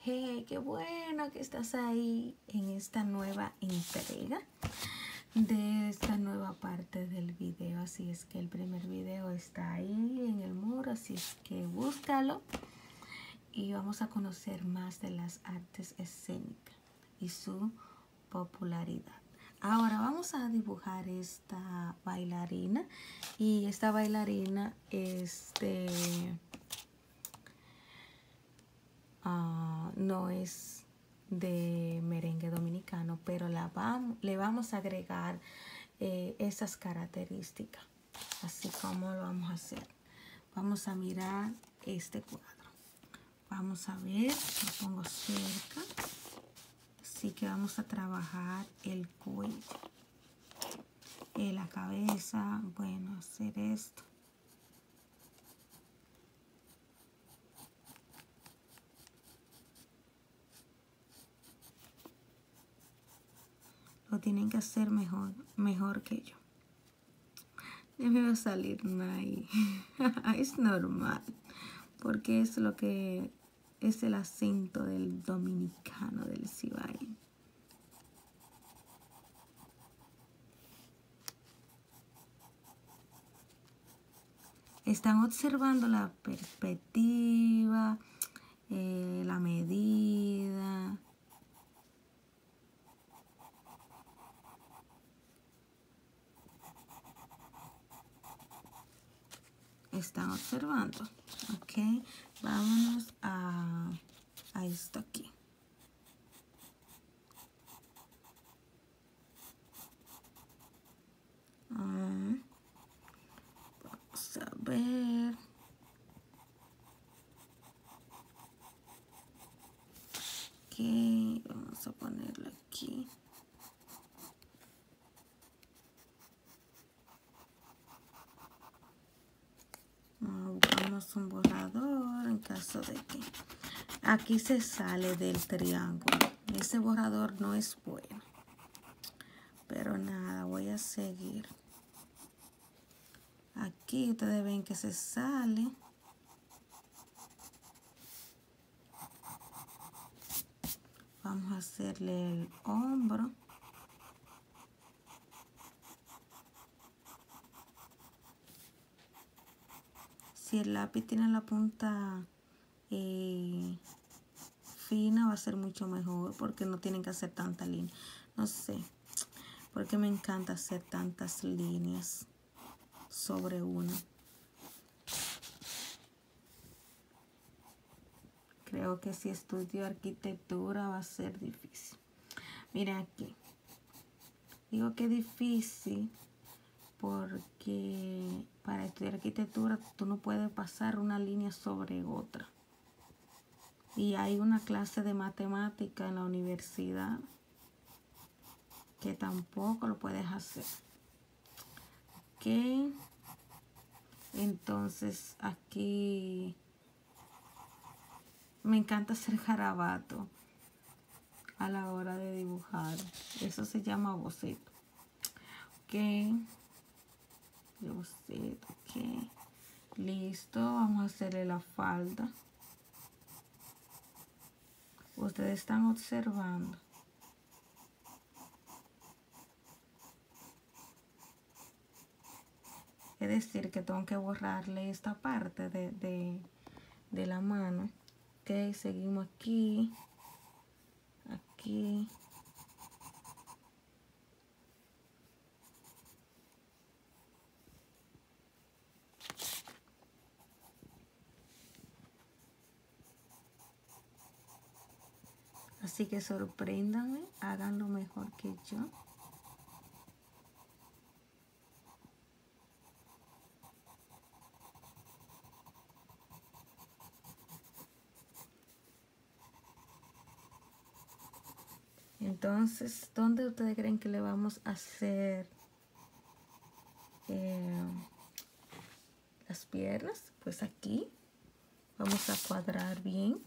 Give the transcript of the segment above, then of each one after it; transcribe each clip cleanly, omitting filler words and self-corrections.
Hey, qué bueno que estás ahí en esta nueva entrega de esta nueva parte del video. Así es que el primer video está ahí en el muro, así es que búscalo y vamos a conocer más de las artes escénicas y su popularidad. Ahora vamos a dibujar esta bailarina, y esta bailarina no es de merengue dominicano, pero le vamos a agregar esas características. Así como lo vamos a hacer. Vamos a mirar este cuadro. Vamos a ver, lo pongo cerca. Así que vamos a trabajar el cuello, la cabeza. Bueno, hacer esto. Lo tienen que hacer mejor que yo. Ya me va a salir ahí. Es normal, porque es lo que es el acento del dominicano, del Cibao. Están observando la perspectiva, la medida. Están observando. Ok, vámonos a esto aquí. Vamos a ver. Ok, vamos a ponerlo aquí. Buscamos un borrador en caso de que aquí se sale del triángulo. Ese borrador no es bueno, pero nada, voy a seguir. Aquí ustedes ven que se sale. Vamos a hacerle el hombro. Si el lápiz tiene la punta fina, va a ser mucho mejor, porque no tienen que hacer tanta línea. No sé, porque me encanta hacer tantas líneas sobre una. Creo que si estudio arquitectura va a ser difícil. Miren aquí. Digo que difícil porque para estudiar arquitectura tú no puedes pasar una línea sobre otra. Y hay una clase de matemática en la universidad que tampoco lo puedes hacer. Ok. Entonces aquí me encanta hacer garabato a la hora de dibujar. Eso se llama boceto. Ok. Boceto. Ok. Listo. Vamos a hacerle la falda. Ustedes están observando. Es decir, que tengo que borrarle esta parte de la mano. Ok, seguimos aquí. Aquí. Así que sorpréndanme, háganlo mejor que yo. Entonces, ¿dónde ustedes creen que le vamos a hacer las piernas? Pues aquí vamos a cuadrar bien.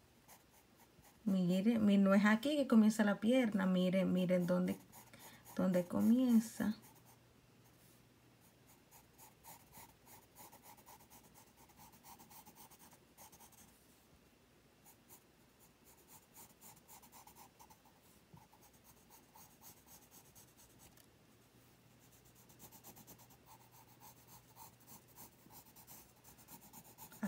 Miren, no es aquí que comienza la pierna. Miren dónde comienza.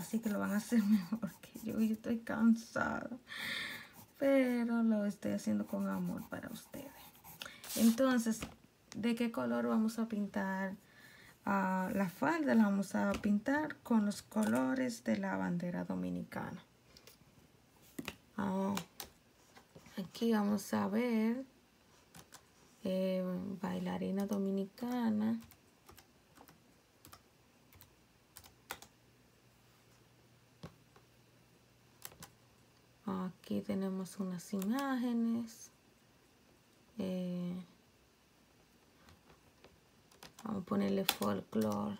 así que lo van a hacer mejor que yo. Yo estoy cansada, pero lo estoy haciendo con amor para ustedes. Entonces, ¿de qué color vamos a pintar la falda? La vamos a pintar con los colores de la bandera dominicana. Aquí vamos a ver bailarina dominicana. Aquí tenemos unas imágenes. Vamos a ponerle folclore.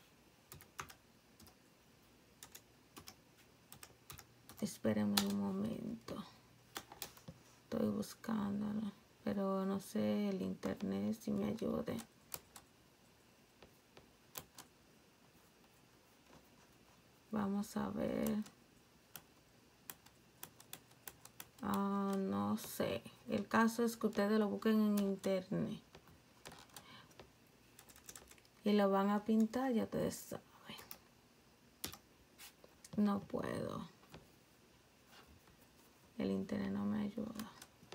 Espérenme un momento. Estoy buscándolo, pero no sé el internet si me ayude. Vamos a ver. No sé. El caso es que ustedes lo busquen en internet. Y lo van a pintar, ya ustedes saben. No puedo. El internet no me ayuda.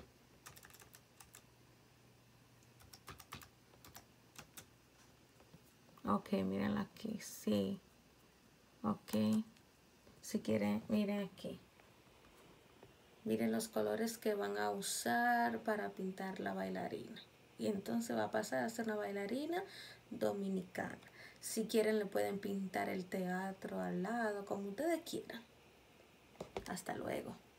Ok, miren aquí, sí. Ok. Si quieren, miren aquí. Miren los colores que van a usar para pintar la bailarina. Y entonces va a pasar a ser una bailarina dominicana. Si quieren le pueden pintar el teatro al lado, como ustedes quieran. Hasta luego.